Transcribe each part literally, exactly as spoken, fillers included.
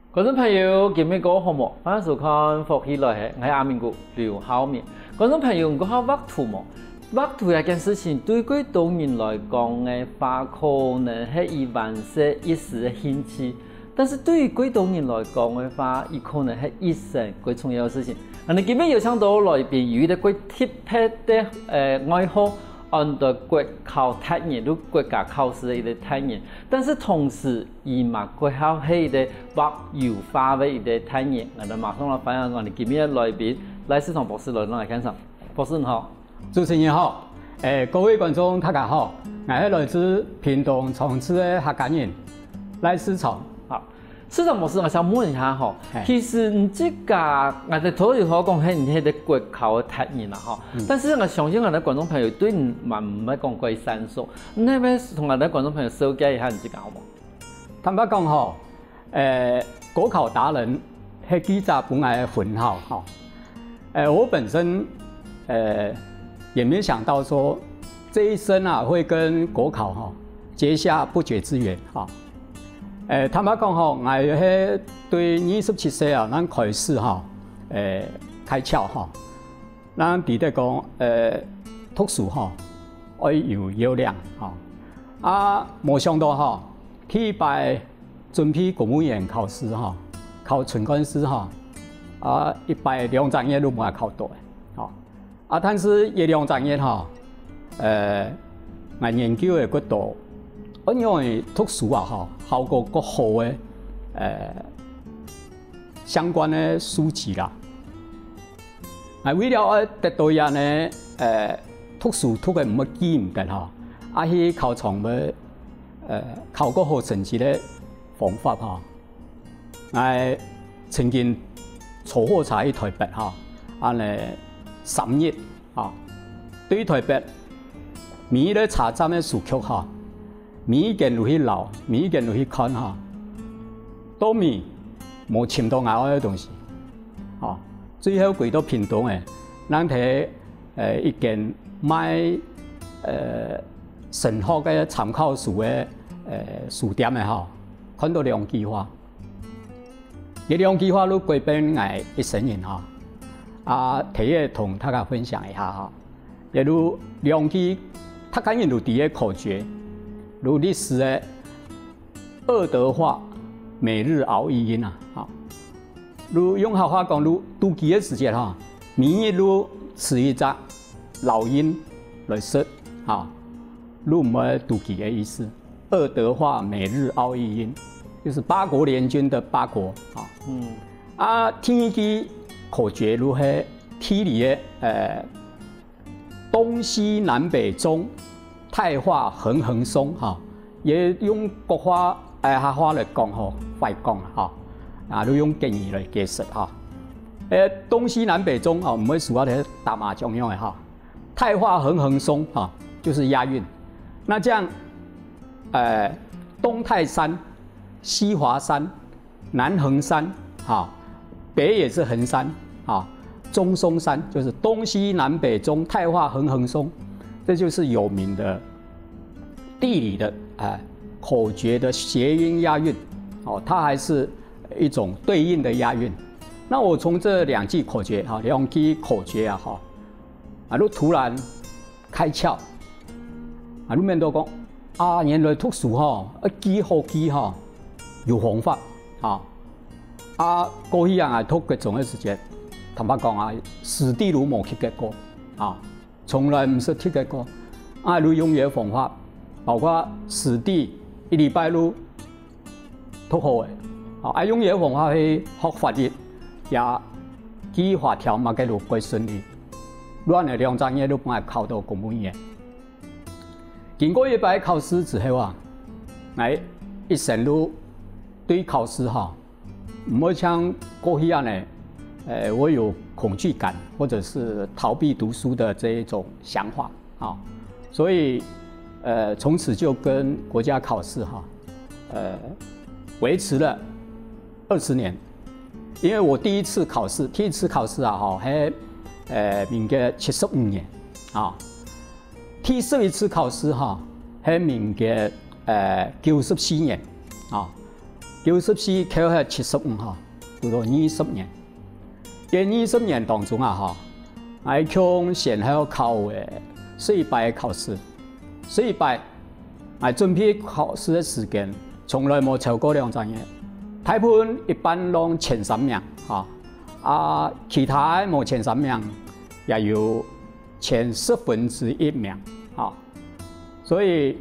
观众朋友，今日个好冇？欢迎收看《福气来客》，我係阿明哥劉浩明。觀眾朋友，我好畫圖冇？畫圖一件事情，對幾多人來講嘅話，可能係一晚些一時嘅興趣；但是對於幾多人來講嘅話，伊可能係一生最重要嘅事情。我哋今日有請到來賓，有啲幾特別嘅誒愛好。按照國考體驗，都國家考試的一個體驗，但是同時，伊嘛國考係一個畫油畫的一個體驗。我哋馬上來分享我哋今日嘅來賓賴世聰博士來來欣賞。博士你好， 主持人好，誒、呃、各位觀眾大家好，我係來自屏東長治的客家人賴世聰。 好，世聰博士，我想問一下吼，其實你這個我哋頭先所講係你係個國考嘅體驗啦，吼、嗯。但是我相信我哋觀眾朋友對你嘛唔係講過生疏，你係咪同我哋觀眾朋友紹介一下你這個好冇？ 坦白講吼，誒、呃、國考達人係記者本來嘅分號，吼。誒我本身誒、呃、也沒想到說這一生啊會跟國考哈結下不解之緣，哈。誒坦白講吼，我係對二十七歲啊，咱開始吼誒開竅吼，咱記得講誒讀書吼要有優良吼，啊冇想到吼去擺準備公務員考試吼，考村幹事吼，啊一擺兩張嘢都冇考到，吼啊但是一兩張嘢吼，誒我研究嘅角度。因為讀書啊，吼，效果較好嘅誒、呃、相關嘅書籍啦。啊，為了要得到人呢誒讀書讀嘅唔乜記唔得吼，啊去考場嘅誒考個好成績嘅方法吼，我曾經坐火車去台北吼，啊呢三日啊，對台北每一個車站嘅書局吼。每一件落去留，每一件落去看哈，都未冇尋到我愛嘅東西，嚇。最後回到屏東誒，咱睇誒一間賣誒神學嘅參考書嘅誒書店誒嚇，看到兩句話，呢兩句話都改變我一生人嚇。啊，睇嘢同大家分享一下嚇，亦都兩句大家人都第一口訣。如歷史的二德化，每日熬一音啊！好，如用客話講，如讀書嘅時間哈，每日如吃一隻老鷹來食啊，如唔係讀書嘅意思。二德化，每日熬一音，就是八國聯軍的八國啊。嗯。啊，聽一句口訣如係體理嘅誒，東西南北中。太化橫橫鬆哈，也用國話誒客話嚟講吼，快講哈，啊都用敬語嚟解釋哈。誒東西南北中啊，唔會數下啲打麻將用嘅哈。太化橫橫鬆哈，就是押韻。那這樣誒、呃、東泰山、西華山、南橫山哈，北也是橫山啊，中松山就是東西南北中，太化橫橫鬆。這就是有名的地理的啊口訣的諧音押韻，哦，它還是一種對應的押韻。那我從這兩句口訣哈，兩句口訣啊哈，啊都突然開竅，啊都面都講啊，原來讀書哈，一記好記哈，有方法啊。啊過去啊讀嘅種嘅時間，坦白講啊，史地都冇去過過啊。從來唔是貼嘅過，啊，如用嘅方法，包括史地一禮拜都讀好嘅，啊，用嘅方法去學法律，也記法條嘛，嘅路歸順利，亂嘅兩張嘢都幫佢考到公務員。經過一擺考試之後啊，我一生都對考試哈，唔會像過去啊呢。呃，我有恐懼感，或者是逃避讀書的這一種想法啊，所以，呃，從此就跟國家考試哈，呃，維持了二十年。因為我第一次考試，第一次考試啊，哈，喺呃民國七十五年啊，第十一次考試哈，喺民國呃九十四年啊， 九十四考喺七十五哈，讀到二十年。喺二十年當中啊哈，我從先後考誒四百考試，四百我準備考試嘅時間從來冇超過兩張嘢。台灣一般攏前三名哈，啊其他冇前三名，也有前十分之一名啊，所以誒、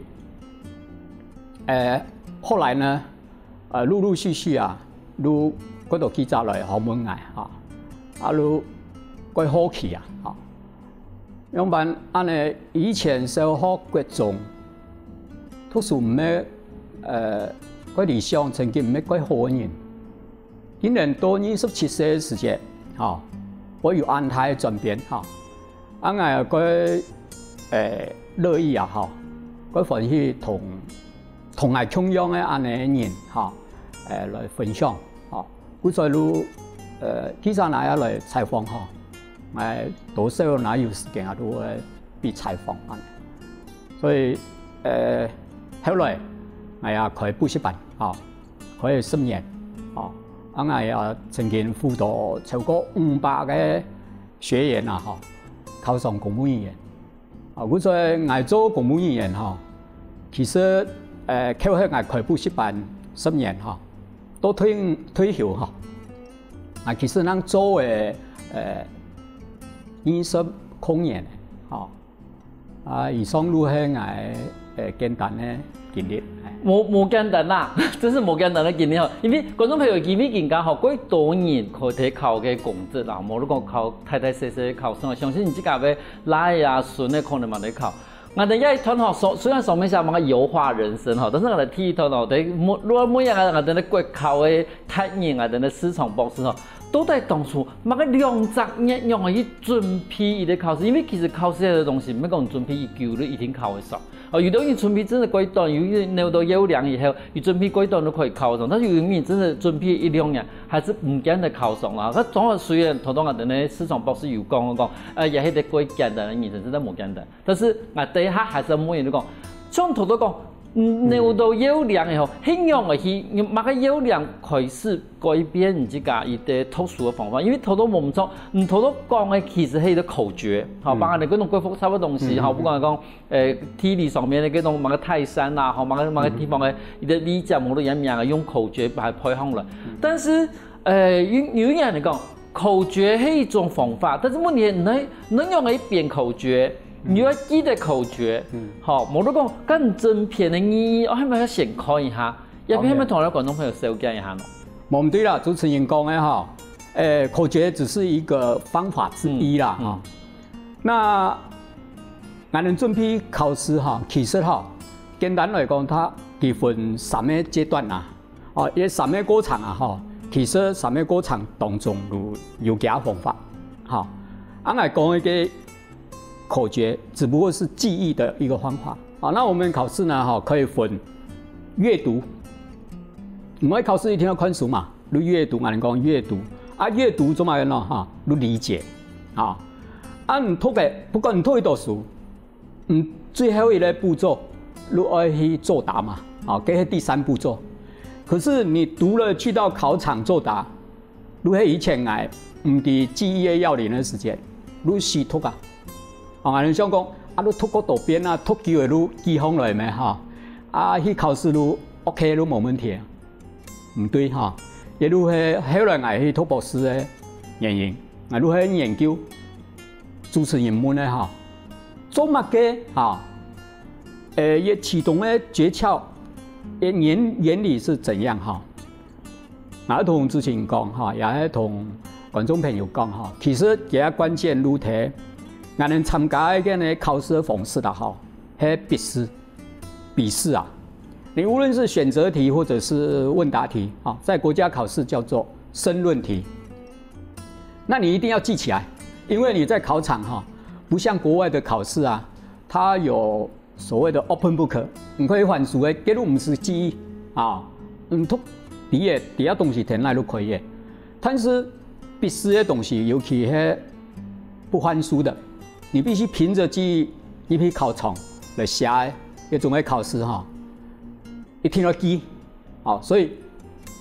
呃、後來呢？誒陸陸續續啊，如嗰度記載來學問藝嚇，啊如quite好奇啊嚇。樣板安尼以前小學國中，讀書唔咩誒quite理想，成績唔咩quite好嘅人，今年到二十七歲嘅時節嚇，我有安排轉變嚇，安尼quite誒樂意啊嚇，quite歡喜同。同係同樣嘅安尼嘅人嚇，誒來分享嚇。古在路誒記者哪一來採訪嚇，誒多少哪有時間啊都會被採訪安。所以誒後來我也開補習班嚇，開十年嚇，我也曾經輔導超過五百嘅學員啊嚇，考上公務員。啊，古在我做公務員嚇，其實。誒考喺我開補習班十年嚇，都退退休嚇。啊，其實咱做誒誒二十空年嚇，啊以上都係我誒簡單嘅經歷。 冇冇簡單啦，真是冇簡單嘅經歷嗬。因為觀眾朋友記唔記得嗬，幾多年佢哋考嘅工資啦，冇得講考太太細細考生，相信你自家嘅奶啊孫咧可能冇得考。我哋一團嗬，雖然上面寫乜嘅優化人生嗬，但是我哋睇團嗬，哋每如果每日我哋咧國考嘅太研我哋咧市場博士嗬，都在當初乜嘅兩十年用去準備伊啲考試，因為其實考試嘅東西唔係講準備一久你一定考得上。哦，有的人準備真係幾段，有啲攞到優良以後，你準備幾段都可以考上，但是有啲人真係準備一兩年，還是唔見得考上啦。佢總係雖然頭頭我哋咧市場博士有講講，誒也係啲幾簡單嘅人生真係冇簡單，但是我第一下還是冇人都講，像頭頭講。攞到優良以後，希望係去乜個優良開始改變人自家一啲讀書嘅方法，因為頭頭冇唔錯，唔頭頭講嘅其實係啲口訣，好，把我哋嗰種貴複雜嘅東西，好，不管係講誒地理上面嘅嗰種乜個泰山啊，好，乜個乜個地方嘅一啲理解冇得一樣嘅，用口訣把它配好了。但是誒有有人嚟講，口訣係一種方法，但是問題能能用一遍口訣。你要記得口訣，好、嗯，冇得講更正片的意義，我係咪要先看一下？要不係咪同我哋觀眾朋友紹介一下咯？ 冇唔對啦，主持人講嘅哈，誒口訣只是一個方法之一啦，哈、嗯。嗯、那我哋準備考試哈，其實哈，簡單嚟講，它佢分三個階段啦，哦，一三個過程啊，哈，其實三個過程當中有有幾個方法，哈，我哋講一個。口訣只不過是記憶的一個方法。好，那我們考試呢？哈，可以分閱讀。我們考試一定要看書嘛，你閱讀，我哋講閱讀。啊，閱讀做乜嘢咯？哈，你理解。啊，啊，唔讀嘅，不過你讀一讀書，嗯，最後一個步驟，你愛去作答嘛。啊，這是第三步驟。可是你讀了去到考場作答，你係以前嚟唔係記憶嘅要領嘅時間，你試讀啊。啊，我哋想講，啊，你讀個圖片啊，讀久嘅你記好來咩？哈，啊，去考試你 OK 你冇問題啊？唔對哈，亦如係後來我去讀博士嘅原因，我如係研究主持人們咧哈，做乜嘅哈？誒，一啟動嘅訣竅，原原理是怎樣哈？我同主持人講哈，也係同觀眾朋友講哈，其實幾個關鍵路題。我哋參加一個呢考試的方式啦，哈，係筆試，筆試啊。你無論是選擇題或者是問答題啊，在國家考試叫做申論題。那你一定要記起來，因為你在考場哈，不像國外的考試啊，它有所謂的 open book， 你可以翻書嘅，記錄唔是記憶啊，嗯，讀底嘅底下東西填來都可以嘅。但是筆試嘅東西，尤其係不翻書的。你必須憑着記憶一批考場來寫一種嘅考試哈，一定要記，啊，所以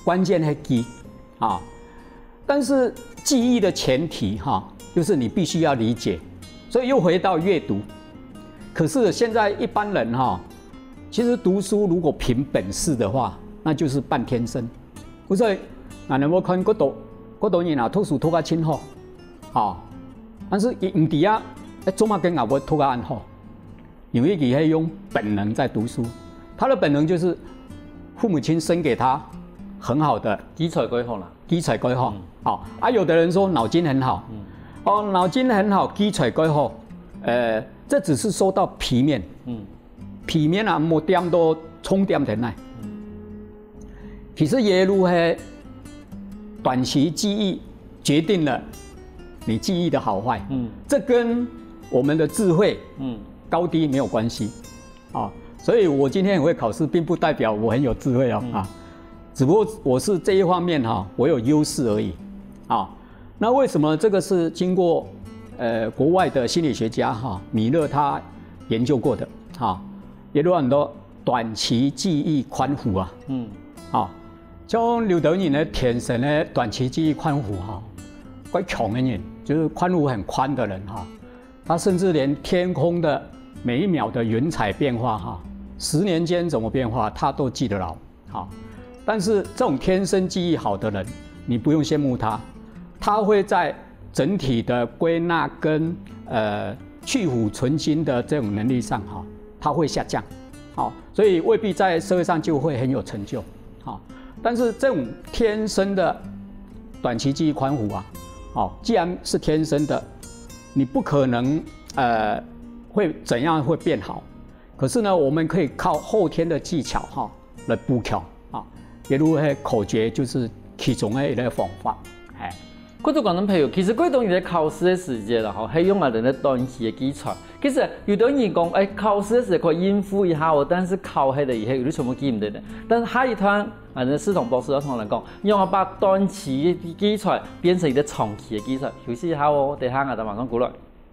关键是记啊。但是记忆的前提哈、啊，就是你必须要理解，所以又回到阅读。可是现在一般人哈、啊，其实读书如果凭本事的话，那就是半天生。所以，那我看嗰度嗰度人啊，读书读得真好，啊，但是伊唔伫啊，做乜跟阿我读得安好？因为伊系用本能在读书，他的本能就是父母亲生给他很好的基础规划啦， 基础规划。好、嗯、啊，有的人说脑筋很好，嗯、哦，脑筋很好，基础规划，呃，这只是说到皮面，嗯，皮面啊，冇点到冲点进来。嗯、其实耶路嘿，短期记忆决定了你记忆的好坏，嗯，这跟我们的智慧，嗯。高低没有关系，啊，所以我今天也会考试，并不代表我很有智慧哦，啊，只不过我是这一方面哈，我有优势而已，啊，那为什么这个是经过呃国外的心理学家哈米勒他研究过的，哈，也有很多短期记忆宽幅啊，嗯，啊，像刘德宁呢天生呢短期记忆宽幅哈，怪强的人，就是宽幅很宽的人哈，他甚至连天空的每一秒的云彩变化，哈，十年间怎么变化，他都记得牢，好。但是这种天生记忆好的人，你不用羡慕他，他会在整体的归纳跟呃去腐存精的这种能力上，哈，他会下降，好，所以未必在社会上就会很有成就，好。但是这种天生的短期记忆宽幅啊，好，既然是天生的，你不可能呃。会怎样会变好？可是呢，我们可以靠后天的技巧哈来补强啊。比如迄口诀就是其中的一个方法。哎， 各位观众朋友，其实贵当在考试的时间啦，吼，系用我哋嘅短期嘅基礎。其實有啲人講，誒、欸、考試嘅時候可以應付一下喎，但是考起嚟以後有啲全部記唔得嘅。但是下一趟，我哋司同博士都同人講，讓我把短期嘅基礎變成一個長期嘅基礎。休息一下喎，等下我哋馬上過來。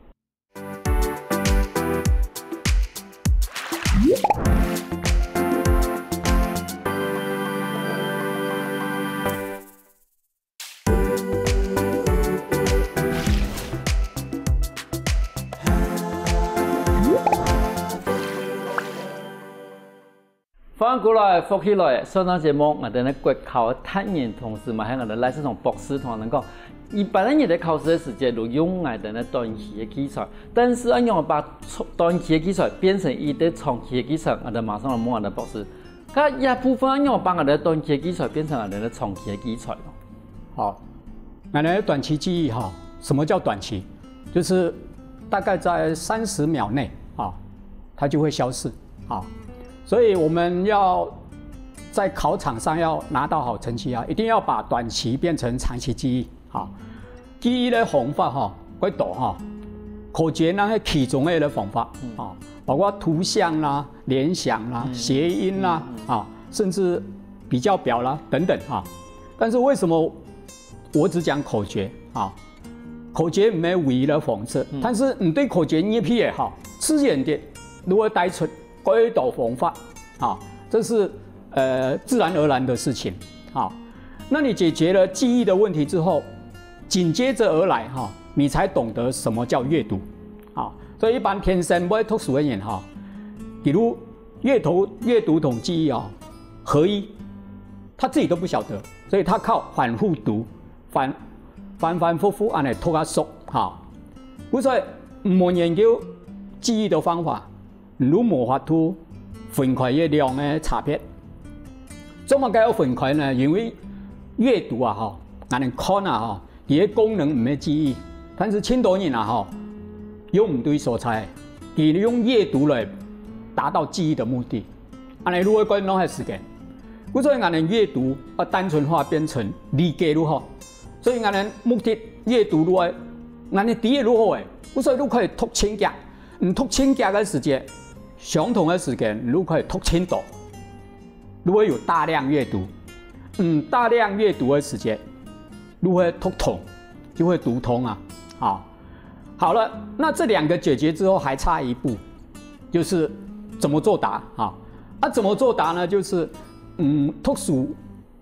翻過來，復起來，上檔節目我哋咧國考嘅探研同時，嘛喺我哋賴世同博士同人講，一般人哋考試嘅時間都用我哋咧短期嘅基礎，但是按用把短期嘅基礎變成一啲長期嘅基礎，我哋馬上就問我哋博士，咁一部分按用把我哋短期嘅基礎變成我哋咧長期嘅基礎咯。 好，我哋短期記憶哈，什麼叫短期？就是大概在三十秒內啊，它就會消失啊。所以我們要在考場上要拿到好成績啊，一定要把短期變成長期記憶啊。記憶的方法哈，幾多哈？口訣呢係其中的一個方法啊，包括圖像啦、聯想啦、諧音啦啊，甚至比較表啦等等啊。但是為什麼我只講口訣啊？口訣唔係唯一的方式，但是你對口訣捏皮也好，自然的如果帶出幾道方法啊，這是呃自然而然的事情啊。那你解決了記憶的問題之後，緊接着而來哈，你才懂得什麼叫閱讀啊。所以一般天生不會讀書的人哈，比如閱讀閱讀同記憶啊合一，他自己都不曉得，所以他靠反覆讀，反反反复复按嚟讀下熟哈。所以唔研究記憶的方法。如無法度分開一兩個差別，怎麼解要分開呢？因為閱讀啊，哈，我哋看啊，哈，伊個功能唔係記憶，但是青島人啊，哈，用唔對所在，佢用閱讀來達到記憶的目的。我哋如何講呢？係時間，所以我哋閱讀啊單純化變成理解如何，所以我哋目的閱讀如何，我哋第一如何誒，所以都可以讀清格，唔讀清格嘅時間。相同的時間，如果可以讀清楚，如果有大量閱讀，嗯，大量閱讀的時間，如果讀通，就會讀通啊。好，好了，那這兩個解決之後，還差一步，就是怎麼作答啊？啊，怎麼作答呢？就是嗯，讀書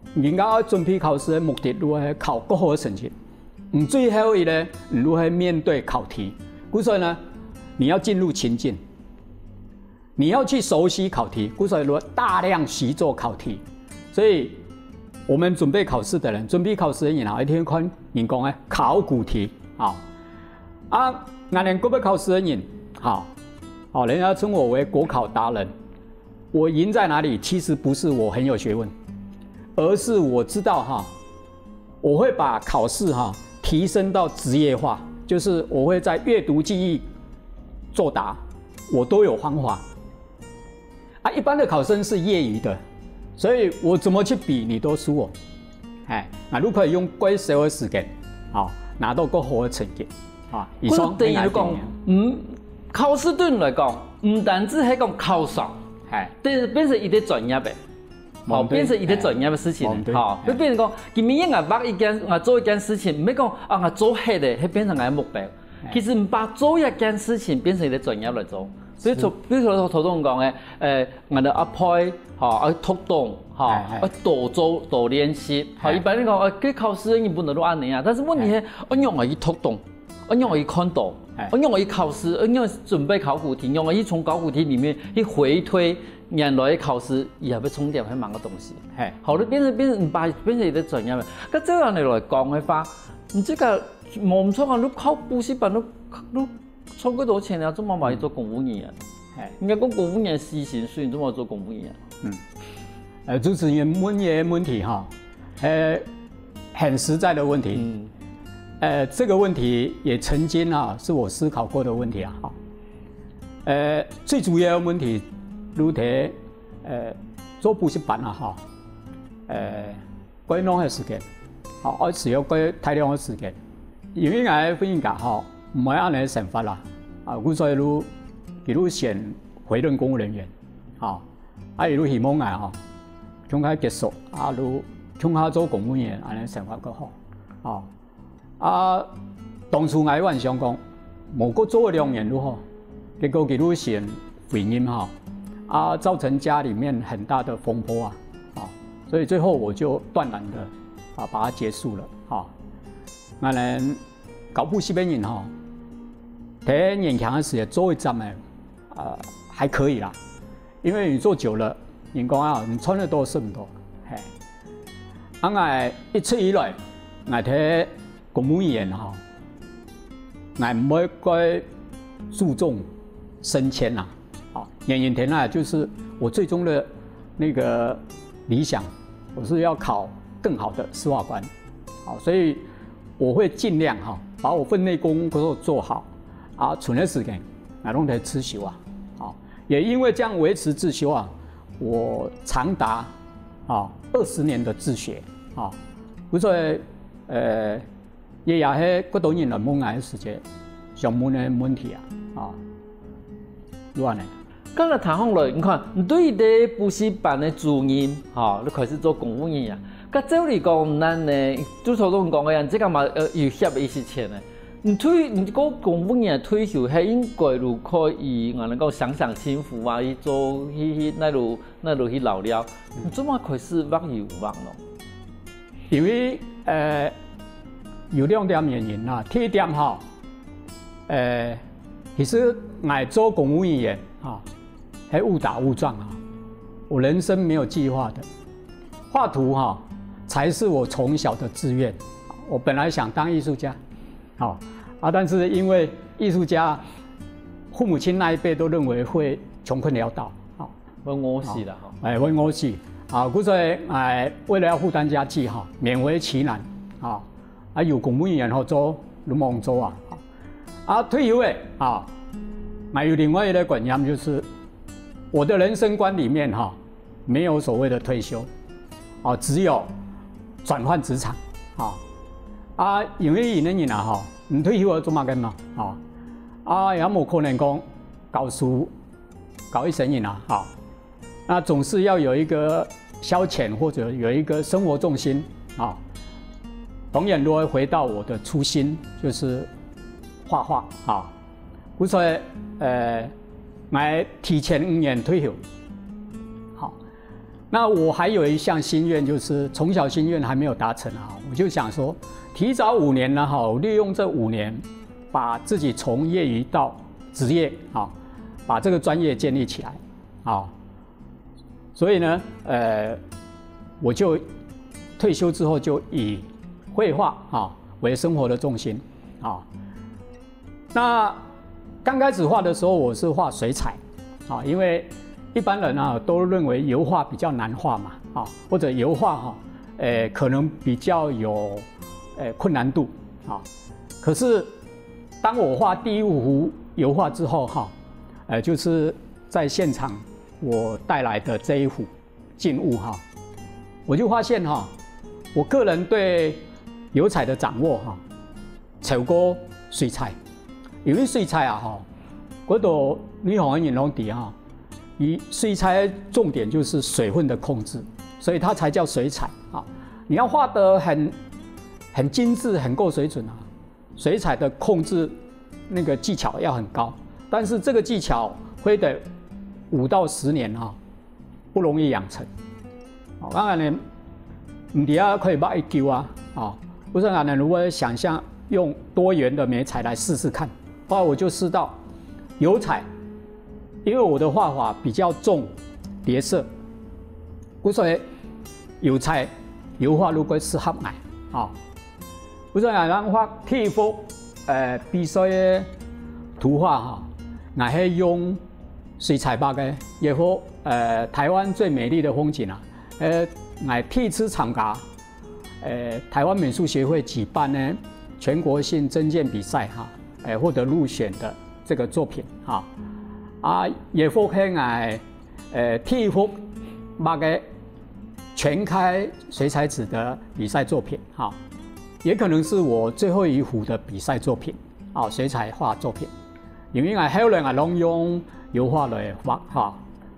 人家准备考试的目的，如何考更好的成绩？嗯，最后一呢，如何面对考题？故所以呢，你要进入情境，你要去熟悉考题，故所以如大量习做考题。所以，我们准备考试的人，准备考试的人啊，一天看人讲诶考古题啊，啊，俺连国北考试的人，好，好，人家称我为国考达人。我赢在哪里？其实不是我很有学问，而是我知道哈，我会把考试哈提升到职业化，就是我会在阅读、记忆、作答，我都有方法。啊，一般的考生是业余的，所以我怎么去比你都输我。哎，那如果用最少的时间，好拿到更好的成绩，啊，以上等于讲，嗯，考试对你来讲，唔单止係講考上。哎，但是变成一啲专业的，好，变成一啲专业的事情，好，就变成讲，今日我把一件，我做一件事情，唔係講啊，我做黑的，係變成我的目標。其實唔把做一件事情變成一啲專業來做，所以從，比如說頭先講嘅，誒，我哋 apply，嚇，啊，推動，嚇，啊，多做多練習，嚇，一般嚟講，誒，佢考試你不能都按你啊，但是問題係，我用我去推動，我用我去看到。我用我一考试，我用准备考古题，用我一从考古题里面去回推原来的考试，也要充点很忙的东西。嘿，好的，变成变成把变成一个专业的。咁这样嚟来讲的话，你这个冇唔错啊！你考补习班，你你抽幾多錢啊？做乜買做公務員啊？應該講公務員私薪水，做乜做公務員啊？ 嗯，呃，主持人問嘅問題哈，呃，很實在的問題。嗯。呃，这个问题也曾经啊，是我思考过的问题啊。哈，呃，最主要的问题，如提，呃，做补习班啊，哈，呃，過長嘅時間，好，我使用過大量嘅時間，因為我分家哈，唔係按你想法啦，啊，我所以如，比如選委任公務人員，啊，啊，如希望啊，哈，從佢結束，啊，如從佢做公務員，按你想法個好，啊。啊，當初我幻想講，無過做兩年如何，結果佢都選回音哈，啊，造成家裡面很大的風波啊，啊，所以最後我就斷然的啊把它結束了啊。我哋搞補習班人哈，喺年輕嘅時候做一陣呢，啊還可以啦，因為你做久了，人講啊，你穿得多剩多，係，啊我一出以來，我睇。公務員哈，我唔會該注重升遷啦，啊，演員田啊，就是我最終的那個理想，我是要考更好的司法官，好，所以我會盡量哈，把我分內工作做好，啊，存的時間，我弄得自修啊，好，也因為這樣維持自修啊，我長達啊二十年的自學，啊，不是呃。也也係嗰度人來問我嘅時間，上門嘅問題啊，啊，如何呢？ 剛才談講來，你看，你對啲補習班嘅主任，嚇，你開始做公務員啊，咁照嚟講，咱呢，就頭先講嘅樣，即係嘛，呃，有協一些錢咧。你退，你個公務員退休係應該如可以，我能夠享享清福啊，去做去去那路那路去老了，你做乜開始忘有忘咯？ 因為誒。有兩點原因啦，第一點哈，誒，其實我做公務員啊，係誤打誤撞啊，我人生沒有計劃的，畫圖哈，才是我從小的志願。我本來想當藝術家，好啊，但是因為藝術家，父母親那一輩都認為會窮困潦倒，好， 會餓死啦， 誒，會餓死，啊，故所以誒，為了要負擔家計哈，勉為其難，啊。啊，有公務員好做，都忙做啊！啊，退休誒啊，還有另外一個觀念，就是我的人生觀裡面哈，沒有所謂的退休，啊，只有轉換職場，啊啊，因為有啲人啊哈，唔退休做乜嘅嘛，啊啊，也冇可能講教書搞一生人啊，啊，那總是要有一個消遣或者有一個生活重心啊。當然，如果回到我的初心，就是畫畫啊。故所以，呃，我提前五年退休，好， 那我还有一项心愿，就是从小心愿还没有达成啊，我就想说，提早五年呢，哈，利用这五年，把自己从业余到职业啊，把这个专业建立起来啊。所以呢，呃，我就退休之后就以绘画啊为生活的重心啊。那刚开始画的时候，我是画水彩啊，因为一般人啊都认为油画比较难画嘛，啊，或者油画哈，呃，可能比较有呃困难度啊。可是当我画第一幅油画之后哈，呃，就是在现场我带来的这一幅静物哈，我就发现哈，我个人对油彩的掌握哈，超过水彩，因为水彩啊哈，嗰度你好像形容底哈。以水彩重点就是水分的控制，所以它才叫水彩啊。你要画得很很精致、很够水准啊，水彩的控制那个技巧要很高。但是这个技巧会得五到十年啊，不容易养成。当然呢，唔底下可以把一丢啊啊，不是啊，如果想象用多元的媒材来试试看，后来我就试到油彩。因为我的画法比较重叠色，所以油彩油画如果适合我啊，不是啊，咱画替幅呃比赛的图画哈，我是用水彩画的，也或呃台湾最美丽的风景啊，呃我替次参加呃台湾美术协会举办的全国性征件比赛哈，呃获得入选的这个作品哈。啊，也复兴哎，呃，替幅画个全开水彩纸的比赛作品哈，也可能是我最后一幅的比赛作品啊，水彩画作品，因为我后来我拢用油画来画哈。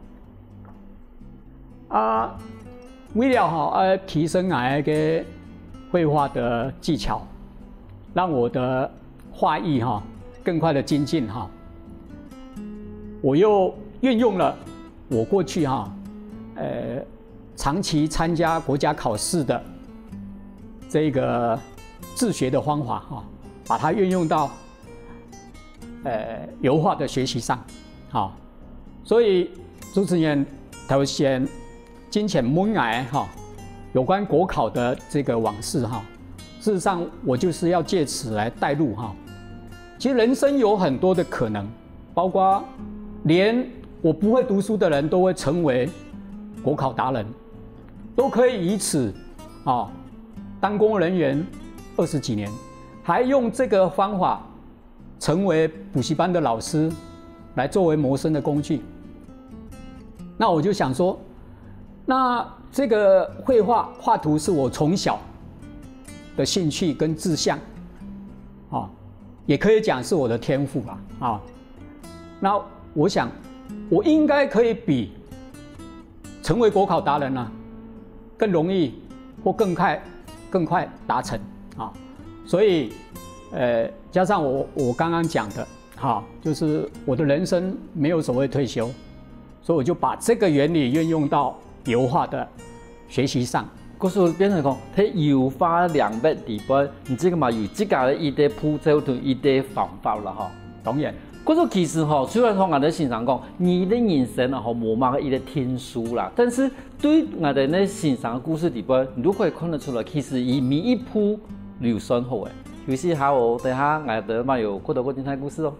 啊，为了哈呃提升我个绘画的技巧，让我的画艺哈更快的精进哈。我又运用了我过去哈，呃，长期参加国家考试的这个自学的方法哈，把它运用到呃油画的学习上，好，所以主持人头先金钱问来哈，有关国考的这个往事哈，事实上我就是要借此来带入哈，其实人生有很多的可能，包括。连我不会读书的人都会成为国考达人，都可以以此啊当公务人员二十几年，还用这个方法成为补习班的老师，来作为谋生的工具。那我就想说，那这个绘画画图是我从小的兴趣跟志向，啊，也可以讲是我的天赋吧，啊，那。我想，我应该可以比成为国考达人呢、啊、更容易或更快、更快达成啊。所以，呃，加上我我刚刚讲的，哈，就是我的人生没有所谓退休，所以我就把这个原理运用到油画的学习上。 可是变成讲，睇油画两百地方，你这个嘛有自家的一啲步骤同一啲方法啦，哈。 当然。 嗰種其實吼，雖然講我哋欣賞講，你的人生啊，吼冇乜一個天書啦，但是對我哋呢欣賞嘅故事裏邊，你都可以看得出來，其實以每一步流順好嘅。尤其下我等下我哋嘛有過到過精彩故事哦。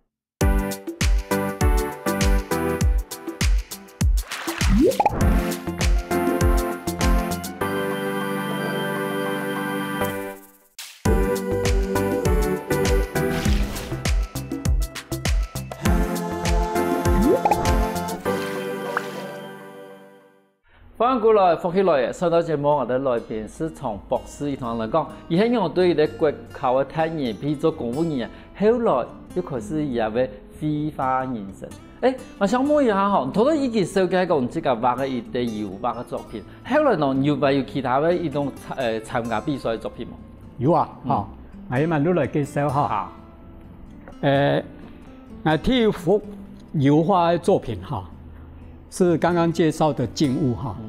翻過來，復起來，上到節目我哋來賓是從博士一堂嚟講，而係我對啲國考嘅體驗，譬如做公務員，後來又開始也為繪畫人生。誒，我想問一下嗬，頭先已經紹介過自己畫嘅一啲油畫嘅作品，後來呢有冇有其他嘅一種誒參加比賽嘅作品冇？ 有啊，嚇，我一問都來介紹下。誒，我第一幅油畫嘅作品哈。是剛剛介紹的靜物哈，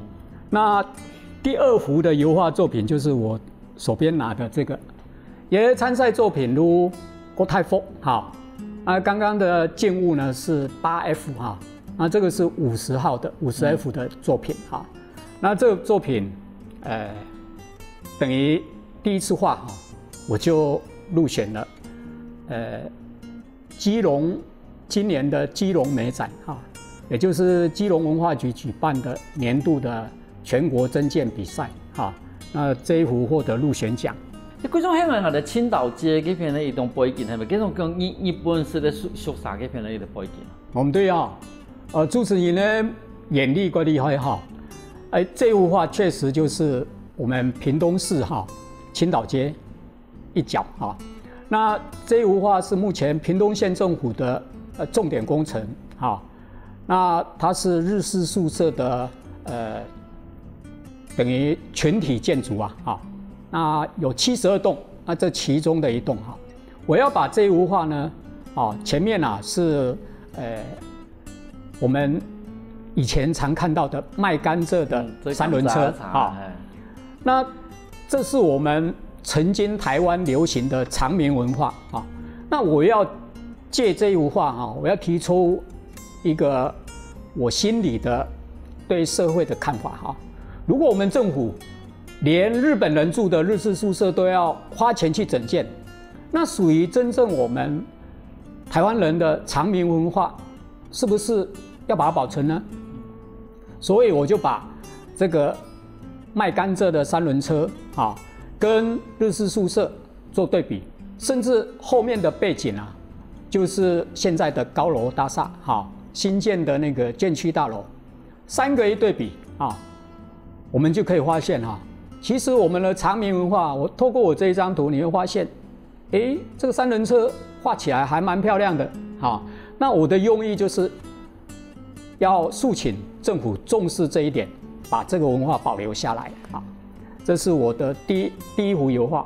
那第二幅的油画作品就是我手边拿的这个，也参赛作品如郭泰峰哈，啊刚刚的静物呢是八 F 哈，那这个是五十号的五十 F 的作品哈，嗯、那这个作品，呃，等于第一次画哈，我就入选了，呃，基隆今年的基隆美展哈，也就是基隆文化局举办的年度的全国征件比赛哈，那这一幅获得入选奖。 你嗰種香港嘅青島街嗰片咧，一種背景係咪？嗰種講日日本式嘅宿舍嗰片咧，一個背景。 我們對啊，呃，主持人呢眼力怪厲害哈，哎，這幅畫確實就是我們屏東市哈青島街一角哈。那這幅畫是目前屏東縣政府的呃重點工程哈，那它是日式宿舍的呃等於全體建築啊哈。那有七十二棟，那这其中的一棟哈，我要把这幅畫呢，啊，前面啊是呃我們以前常看到的賣甘蔗的三輪車啊，那這是我們曾經台灣流行的常民文化啊，那我要借這幅畫哈，我要提出一個我心裡的對社會的看法哈，如果我們政府連日本人住的日式宿舍都要花錢去整建，那屬於真正我們台灣人的常民文化，是不是要把它保存呢？所以我就把這個賣甘蔗的三輪車啊，跟日式宿舍做對比，甚至後面的背景啊，就是現在的高樓大廈哈，新建的那個建區大樓，三個一對比啊，我們就可以發現哈。其實我們的常民文化，我透過我這一張圖，你會發現，誒，這個三輪車畫起來還蠻漂亮的，好，那我的用意就是要訴請政府重視這一點，把這個文化保留下來，啊，這是我的第一第一幅油畫。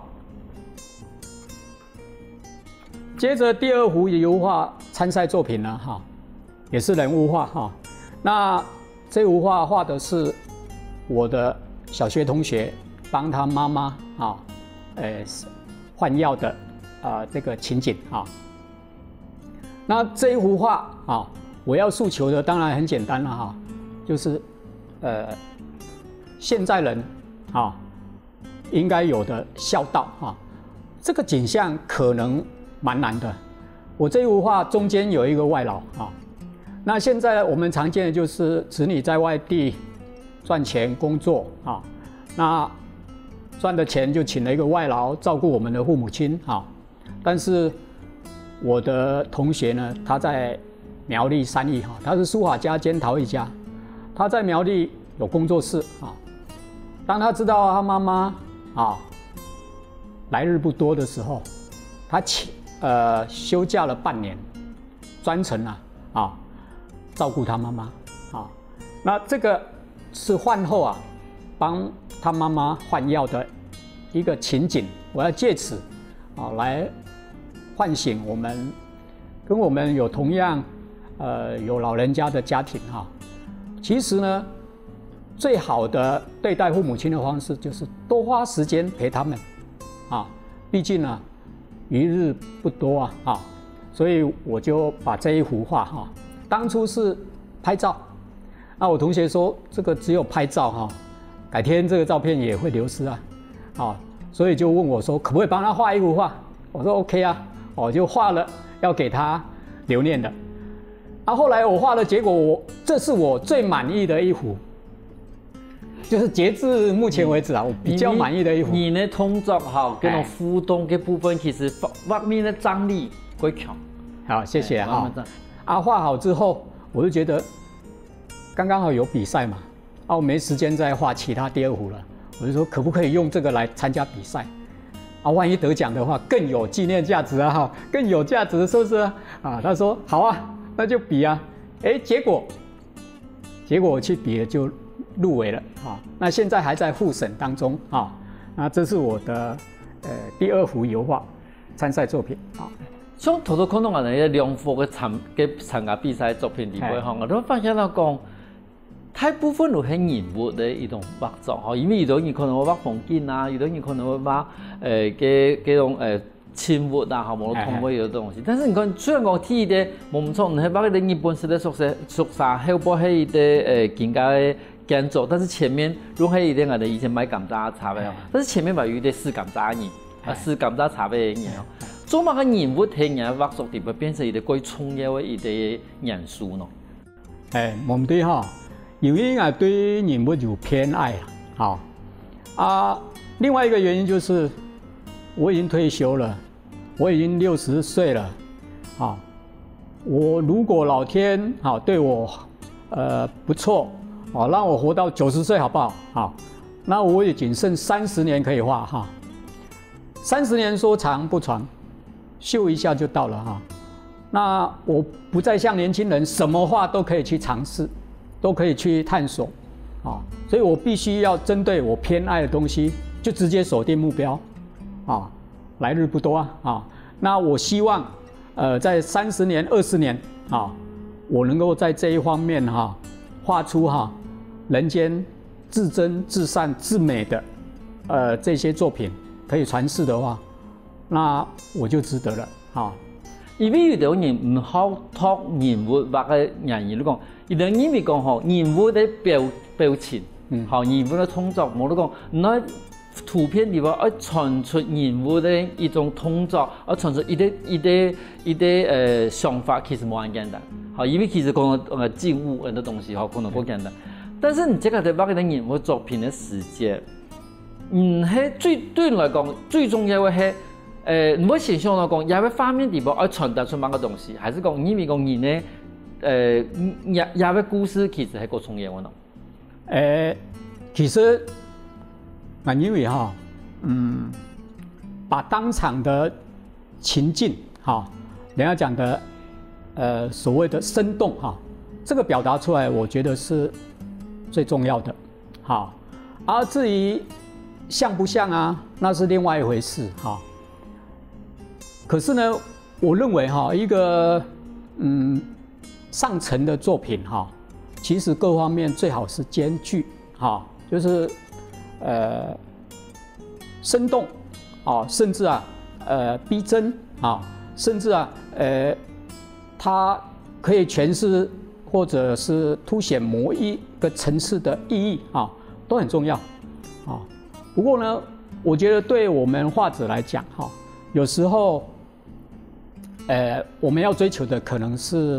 接着第二幅油畫參賽作品呢，哈，也是人物畫哈，那這幅畫畫的是我的小學同學。幫他媽媽啊，呃，換藥的啊、呃，這個情景啊。那這一幅畫啊，我要訴求的當然很簡單了哈，就是呃，現在人啊應該有的孝道啊。這個景象可能蠻難的。我這幅畫中間有一個外勞啊，那現在我們常見的就是子女在外地賺錢工作啊，那賺的錢就請了一個外勞照顧我們的父母親啊，但是我的同學呢，他在苗栗三義哈，他是書法家兼陶藝家，他在苗栗有工作室啊。當他知道他媽媽啊來日不多的時候，他請呃休假了半年，專程啊啊照顧他媽媽啊。那這個是飯後啊幫他媽媽換藥的一個情景，我要借此啊來喚醒我們跟我們有同樣呃有老人家的家庭哈。其實呢，最好的對待父母親的方式就是多花時間陪他們啊，畢竟呢餘日不多啊啊，所以我就把這一幅畫哈，當初是拍照，那我同學說這個只有拍照哈。改天這個照片也會流失啊，啊，所以就問我說，可不可以幫他畫一幅畫？我說 OK 啊，我就畫了，要給他留念的。啊，後來我畫的結果我，這是我最滿意的一幅，就是截至目前為止啊，我比較滿意的一幅。 你的動作哈，嗰種互動嘅部分，其實畫面的張力會強。 好，謝謝哈。啊，畫好之後，我就覺得剛剛好有比賽嘛。啊，我沒時間再畫其他第二幅了，我就說可不可以用這個來參加比賽？啊，萬一得獎的話，更有紀念價值啊！哈，更有價值，是不是啊？啊，他說好啊，那就比啊！哎，結果，結果我去比了就入圍了啊！那現在還在複審當中啊！那這是我的呃第二幅油畫參賽作品啊。 像頭頭看到我哋兩幅嘅參嘅參加比賽作品裡邊，哈，我都發現到講。 大部分都是人物的一种画作，吼，因为有的人可能会画风景啊，有的人可能会画呃，嘅嗰種誒靜物啊，吼，無同位嘅東西。但是你看，雖然講睇嘅冇唔錯，你係畫嘅日本式嘅宿舍宿舍，後部係一啲誒更加嘅建築，但是前面如果係一啲我哋以前買甘蔗茶嘅，但是前面咪有啲試甘蔗嘢，啊試甘蔗茶嘅嘢。做乜嘅人物係人畫作點會變成一啲幾重要嘅一啲元素呢？ 誒，冇對哈。由於我對人物有偏愛啊，啊，另外一個原因就是我已經退休了，我已經六十歲了，啊，我如果老天啊對我呃不錯，啊，讓我活到九十歲好不好？好，那我也僅剩三十年可以畫哈，三十年說長不長，秀一下就到了哈，那我不再像年輕人什麼畫都可以去嘗試。都可以去探索，啊，所以我必須要針對我偏愛的東西，就直接鎖定目標，啊，來日不多啊，啊，那我希望，呃，在三十年、二十年，啊，我能夠在這一方面哈、啊，畫出哈、啊，人間至真、至善、至美的，呃，這些作品可以傳世的話，那我就值得了，啊。 因為有啲人唔好託人物畫嘅人員，你講，有啲人咪講吼，人物嘅表表情，嗯，好人物嘅動作，我都講，那圖片裏邊要傳出人物嘅一種動作，要傳出一啲一啲一啲誒想法，其實冇咁簡單，好，因為其實講誒靜物嘅東西，好可能好簡單，但是你這個在畫嘅人物作品嘅時間，唔係最對人來講最重要嘅係。誒，唔好想象到講，有一方面地方要傳達出某個東西，還是講因為講人咧，誒，有有個故事其實係個重要嘅咯。 誒，其實我認為哈，嗯，把當場的情境哈，人家講的，呃，所謂的生動哈，這個表達出來，我覺得是最重要的，好。而至於像不像啊，那是另外一回事哈。可是呢，我認為哈，一個嗯上乘的作品哈，其實各方面最好是兼具哈，就是呃生動啊，甚至啊呃逼真啊，甚至啊呃它可以詮釋或者是凸顯某一個層次的意義啊，都很重要啊。不過呢，我覺得對我們畫者來講哈，有時候。呃，我們要追求的可能是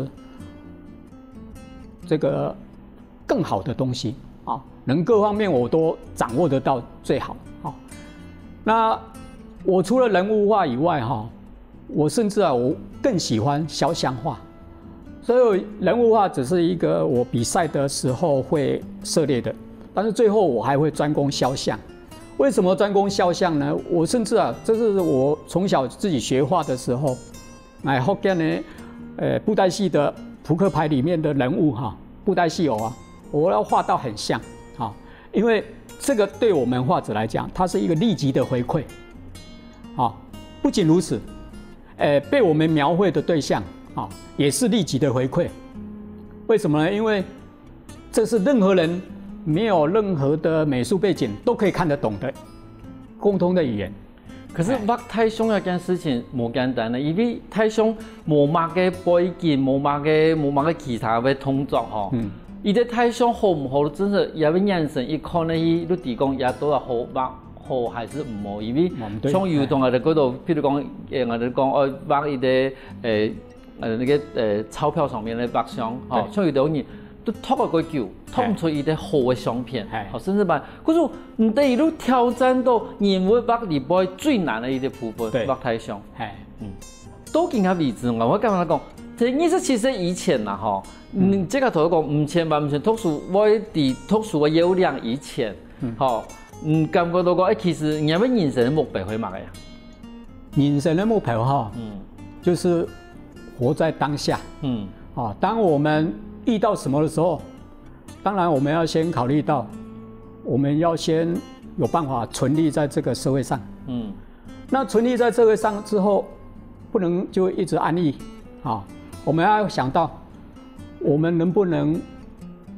這個更好的東西啊，能各方面我都掌握得到最好啊。那我除了人物畫以外哈，我甚至啊，我更喜歡肖像畫，所以人物畫只是一個我比賽的時候會涉獵的，但是最後我還會專攻肖像。為什麼專攻肖像呢？我甚至啊，這是我從小自己學畫的時候。哎，福建呢，呃，布袋戲的撲克牌裡面的人物哈，布袋戲偶啊，我要畫到很像啊，因為這個對我們畫者來講，它是一個立即的回饋啊。不僅如此，呃，被我們描繪的對象啊，也是立即的回饋。為什麼呢？因為這是任何人沒有任何的美術背景都可以看得懂的共通的語言。 可是畫太凶一件事情冇簡單咧，因為太凶冇乜嘅背景，冇乜嘅冇乜嘅其他嘅動作吼。嗯。伊啲太凶好唔好，真係有個眼神一看咧，伊都提講也都係好畫好還是唔好，因為像有同我哋嗰度，譬如講誒，我哋講我畫一啲誒誒那個誒鈔票上面嘅畫像，吼，像有啲人。都拖個句，拖唔出一啲好嘅相片，好甚至吧。可是唔得一路挑戰到人物畫裏邊最難嘅一啲部分，畫太像，嗯，都見下例子我我咁樣講，其實二十七歲以前啦，嗬，你即個同我講五千萬五千，特殊我啲特殊嘅優良以前，嗬，唔感覺到講誒，其實有咩人生嘅目標去畫嘅呀？ 人生嘅目標哈，嗯，就是活在當下，嗯，啊，當我們遇到什麼的時候，當然我們要先考慮到，我們要先有辦法存立在這個社會上。嗯，那存立在社會上之後，不能就一直安逸啊。我們要想到，我們能不能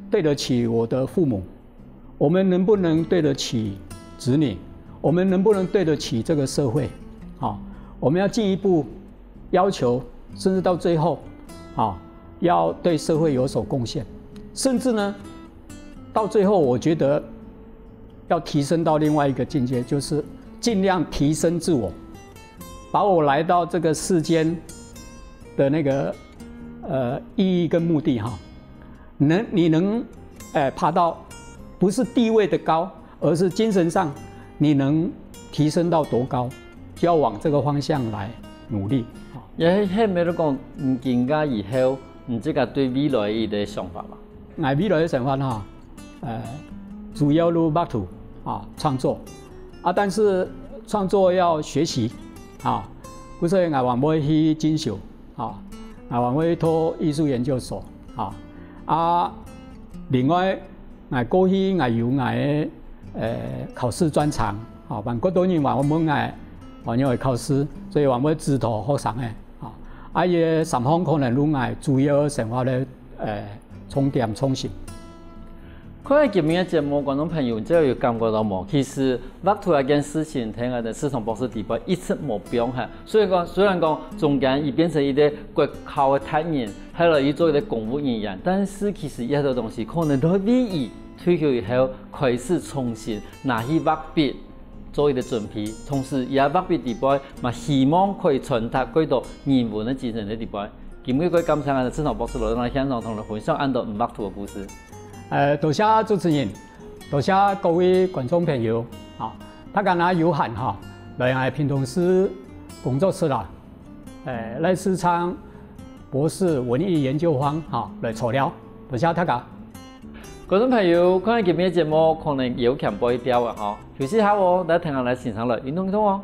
对得起我的父母？我们能不能对得起子女？我们能不能对得起这个社会？啊，我们要进一步要求，甚至到最后，啊，要对社会有所贡献，甚至呢，到最后，我觉得要提升到另外一个境界，就是尽量提升自我，把我来到这个世间的那个呃意义跟目的哈，能你能哎爬到不是地位的高，而是精神上你能提升到多高，就要往这个方向来努力。 也迄咪都讲，唔更加以後，唔即個對未來伊個想法嘛？ 我未來嘅想法哈，呃，主要路畫圖啊創作啊，但是創作要學習啊，故所以我還會去進修啊，我還會讀藝術研究所啊啊，另外我過去我有我嘅誒考試專長啊，萬國多年話我冇我我因為考試，所以我會指導學生嘅啊，啊嘢三項可能都係主要生活咧誒重點重視。 看下今日嘅節目，觀眾朋友之後有感覺到冇？其實畫圖一件事情，喺我哋市場博士地步一直冇變嚇。所以講，雖然講中間已變成一個國考嘅達人，後來又做一個公務人員，但是其實一啲東西可能都係為伊退休以後開始重新拿起畫筆做一個準備，同時也畫筆地步嘛希望可以傳達幾多人文嘅精神喺地步。今日佢感謝我哋市場博士來到現場同我分享按到唔畫圖嘅故事。 誒，多謝主持人，多謝各位觀眾朋友，啊，大家呢有閒哈，來我屏東市工作室啦，誒，來市場博士文藝研究坊哈來坐了，多謝大家。 觀眾朋友，看今日節目可能有強播一條啊，哈，休息下喎，大家聽下來欣賞來運動運動哦。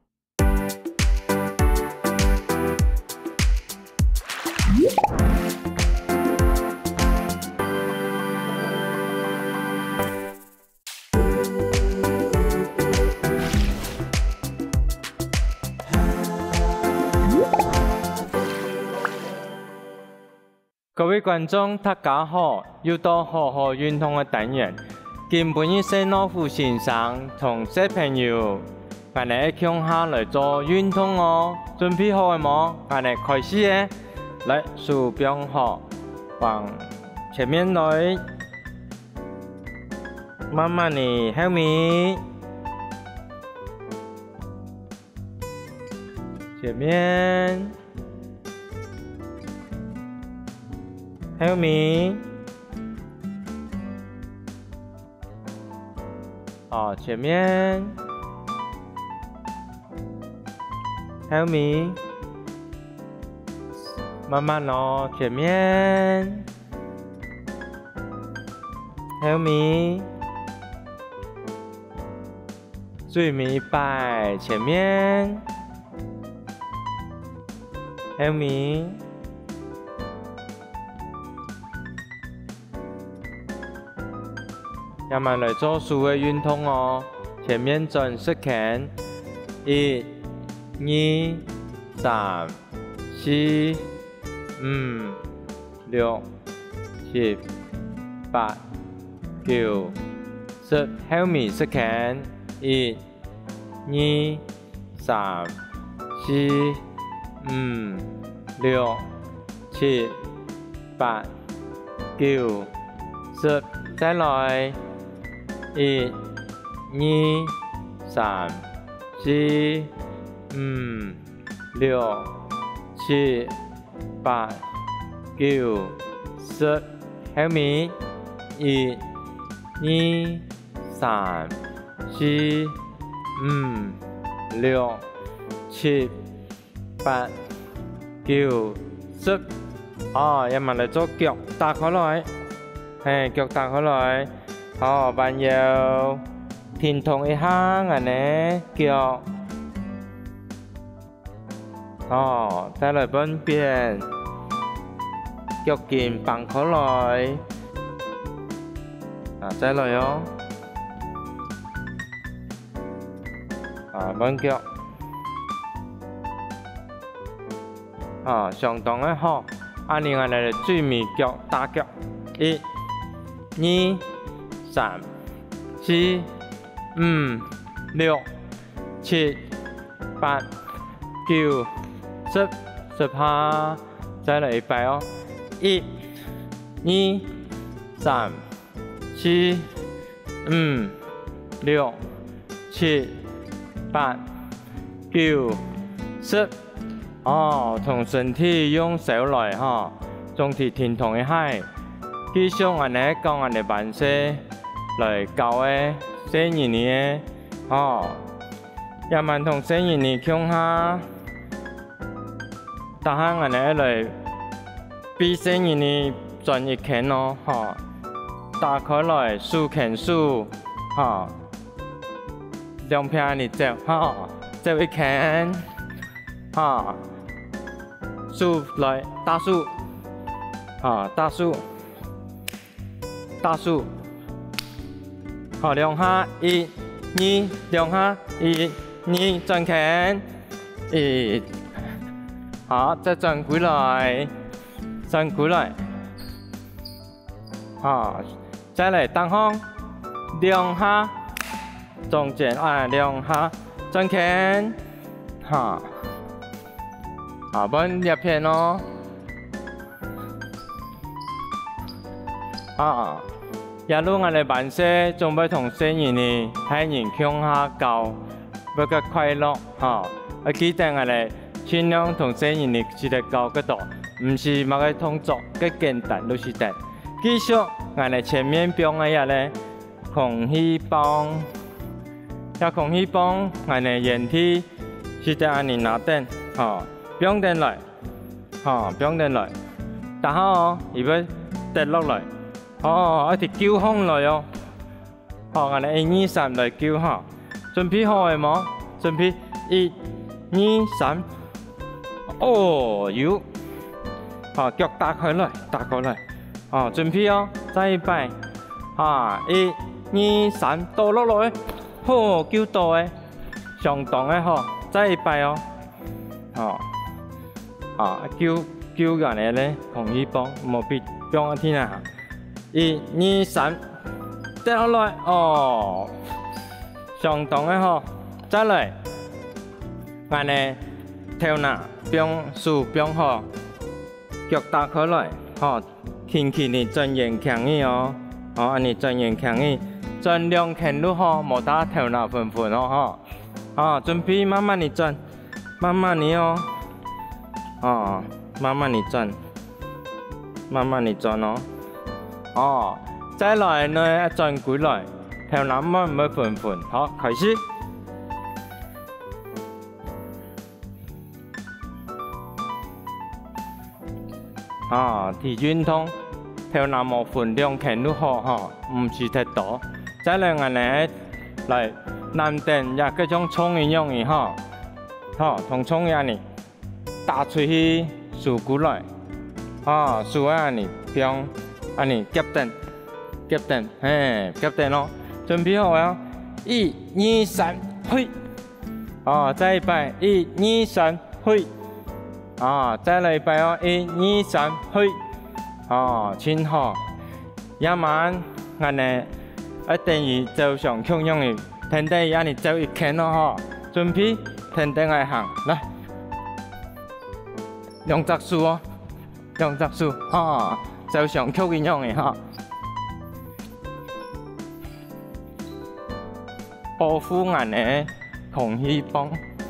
各位觀眾，大家好！又到好好運動嘅單元。今本日細老虎先生同小朋友，我哋一向下來做運動哦。準備好嘅冇？我哋開始嘅。來，手柄好，往前面來，慢慢地後面，前面。後面，好，前面，後面，慢慢咯，前面，後面，最尾擺前面，後面。慢慢來做數嘅運動哦，前面轉十圈，一、二、三、四、五、六、七、八、九、十，後面十圈，一、二、三、四、五、六、七、八、九、十，再來。一、二、三、四、五、六、七、八、九、十，後面一、二、三、四、五、六、七、八、九、十。哦，一慢嚟做腳打開來，係腳打開來。好，伴有停同一下，安尼腳，哦，再來半邊，腳肩放開來，啊，再來哦，啊，半腳，啊，相當嘅好，安尼我哋最尾腳打腳，一、 二、三、四、五、六、七、八、九、十、十下，再来一百哦。一、二、三、四、五、六、七、八、九、十。哦，同身體用手來哈，總體停同一下。繼續我哋講我哋慢些來教嘅小兒兒嘅，哦，也慢同小兒兒傾下，但係我哋來比小兒兒轉一拳咯，哈，打開來數拳數，哈，兩片你走，哈，走一拳，哈。數來大數，啊大數，大數，好兩下，一、二，兩下，一、二，轉拳，一，好再轉過來，轉過來，好，再嚟單方，兩下，中間啊兩下，轉拳，好。啊，本葉片咯，啊，一路我哋辦事，仲要同小兒兒喺人向下教，要個快樂，嚇，我記得我哋盡量同小兒兒一齊教嗰度，唔是乜個動作，幾簡單都是得。繼續我哋前面講嘅嘢咧，空氣棒，一空氣棒，我哋原體是得按你拿定，嚇。不用跌來，嚇，不用跌來，但係哦，如果跌落來，哦，一條叫風來哦，好，我哋一二三來叫嚇，準備好未冇？準備一、二、三，哦，有，好，腳打開來，打開來，哦，準備哦，再一擺，嚇，一、二、三，倒落來，好，叫倒嘅，上當嘅嗬，再一擺哦，哦。啊，叫叫人哋咧，同伊幫冇必幫一天啊！一、二、三，跌落來哦，上當嘅嗬，再嚟，我哋頭拿幫樹幫嗬，腳打開來，嗬，輕輕地轉圓強啲哦，哦，安尼轉圓強啲，轉兩拳都好，冇打頭拿盤盤哦，嗬，啊，準備慢慢地轉，慢慢地哦。哦，慢慢地轉，慢慢地轉咯。哦，再來呢一轉過來，頭南乜唔乜盤盤，好，開始。啊，提運動，頭南冇盤兩拳都好嗬，唔是太多。再來我哋嚟南定也嗰種衝一樣嘅嗬，好，同衝一樣。打出去數過來，啊，數啊你標，啊你夾定，夾定，嘿，夾定咯，準備好啊，一、二、三，去，啊，再一擺，一、二、三，去，啊，再來一擺哦，一、二、三，去，啊，真好，一晚我哋一定要走上強樣嘅，停低啊你走一圈咯嗬，準備停定嚟行，來。兩隻樹哦，兩隻樹，啊，就上曲一樣嘅哈。保護我哋空氣棒，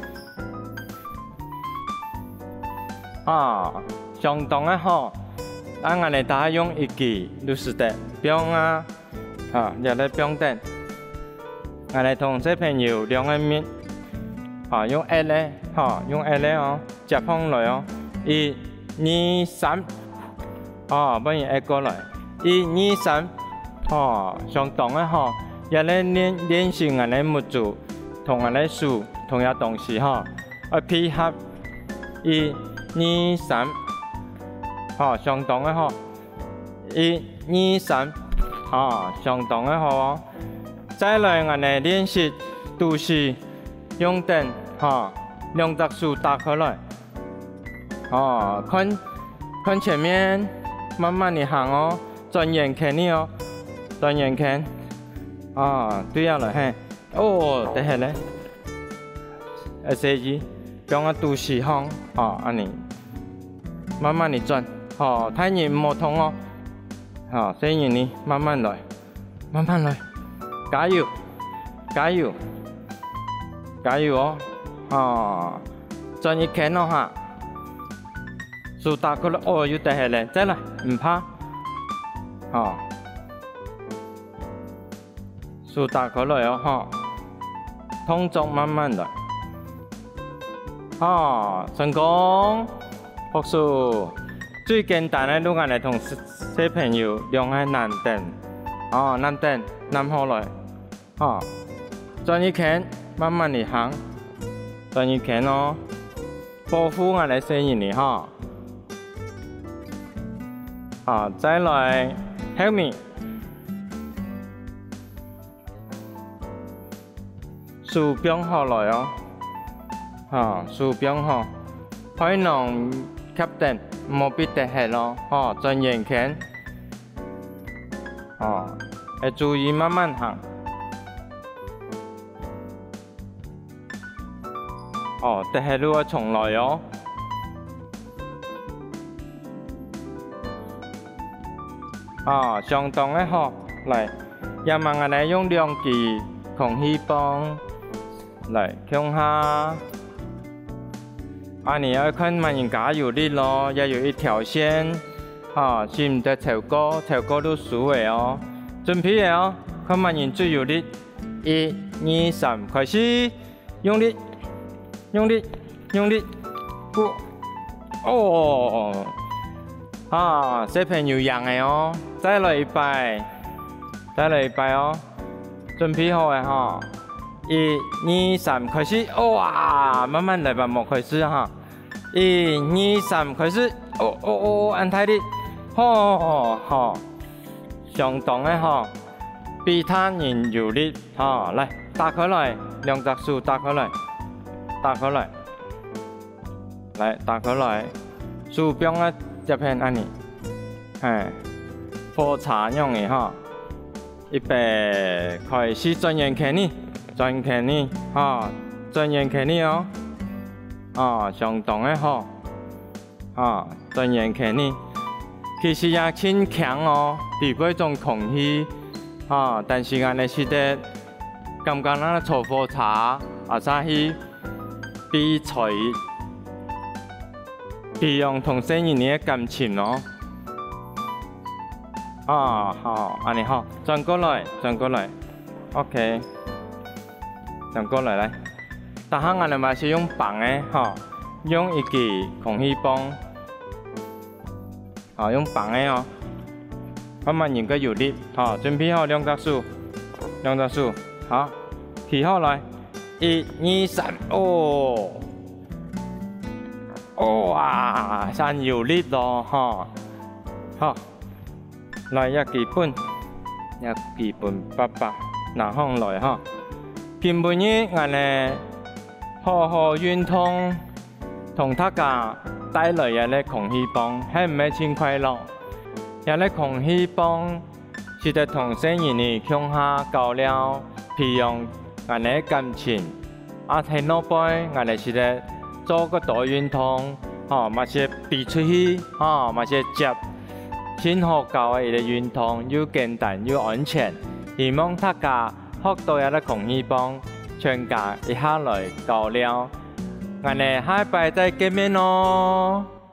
啊，相當嘅好。但我哋打用一記就是得，不用啊，啊，又嚟不用得。我哋同小朋友兩個面，啊，用 A 咧，哈，用 A 咧哦，接放來哦。一、二、三，哦，不如一過來，一、二、三，哦，相當嘅嗬，一嚟練練習我哋木做，同我哋數同樣東西嗬，去配合，一、二、三，哦，相當嘅嗬，一、二、三，哦，相當嘅嗬，再來我哋練習都是用燈，嗬，兩隻手打開來。哦，看看前面，慢慢地行哦，轉圓圈呢哦， 轉圓拳，啊，對啊來嘿，哦，等下咧，誒，設計將個肚臍方，哦，安尼，慢慢地轉，哦，太嚴唔好痛哦，好，所以你慢慢來，慢慢來，加油，加油，加油哦，哦，轉一拳咯哈，數大佢咯，哦，要等下咧，再來，唔怕，哦。數大佢來哦，哈，動作慢慢來，啊，成功，學數最簡單嘅，如果係同小朋友用喺南凳，哦，南凳，南好來，啊，轉一拳，慢慢地行，轉一拳哦，保護我哋身體嚟哈，啊，再來 help me。數標好來哦，嚇數標好，可以讓 captain 冇必得係咯，哦轉圓拳，哦要注意慢慢行，哦得係如果重來哦，啊相當嘅好，嚟，又問我哋用兩支空氣棒。來向下，啊你要看慢人加油力咯，要有一條線，啊，是唔得超過，超過都輸嘅哦。準備哦，看慢人最有力，一、二、三，開始，用力，用力，用力，哦，啊，小朋友贏嘅哦，再來一擺，再來一擺哦，準備好嘅哈。一、二、三，開始！哇，慢慢嚟吧，冇開始哈。一、二、三，開始！哦哦哦，按太力，好好，相當嘅哈，比他人有力，哈，嚟打開來，兩隻手打開來，打開來，嚟打開來，手柄嘅一片安尼，係，火柴用嘅哈，預備開始轉圓拳呢。轉拳呢，啊，轉圓拳呢哦，啊，相當嘅好，啊，轉圓拳呢，其實也挺強哦，比嗰種空氣，啊，但是我哋是得感覺那個搓火柴，啊，啥去比賽，比用同聲音嘅感情咯，啊，好，安尼好，轉過來，轉過來 ，OK。轉過來來，但係我哋咪是用棒嘅，嚇，用一支空氣棒，啊，用棒嘅哦，慢慢用個有力，嚇，準備好兩隻手，兩隻手，好，提好來，一、二、三，哦，哇，真有力咯，嚇，好，來一基本，一基本八百，拿上來嚇。今晡日我哋好好運動，同大家帶來一個空氣棒，係唔係真快樂？一個空氣棒是得同聲音嚟向下交流，培養我哋感情。啊，喺嗰邊我哋是得做個多運動，哦，咪是比出去，哦，咪是接，先學教嘅一個運動，又簡單又安全，希望大家。學到一個空氣棒，全家一下來交流，我哋下一拜再見面咯。